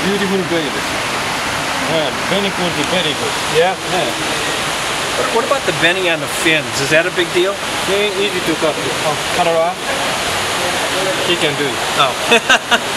beautiful blade. Bending was very good. Yeah? What about the bending on the fins? Is that a big deal? Very easy to cut off. He can do it. Oh.